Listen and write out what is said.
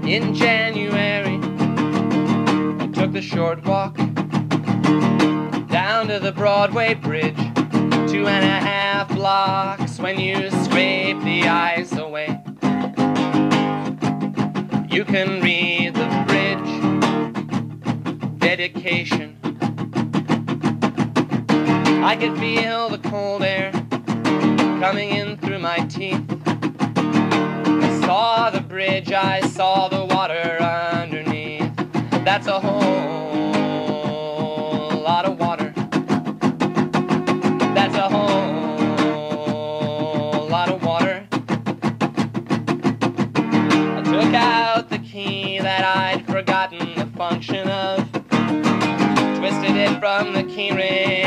In January, I took the short walk down to the Broadway bridge, 2.5 blocks. When you scrape the ice away, you can read the bridge dedication. I could feel the cold air coming in through my teeth. I saw the bridge, I saw the water underneath. That's a whole lot of water. That's a whole lot of water. I took out the key that I'd forgotten the function of, twisted it from the keyring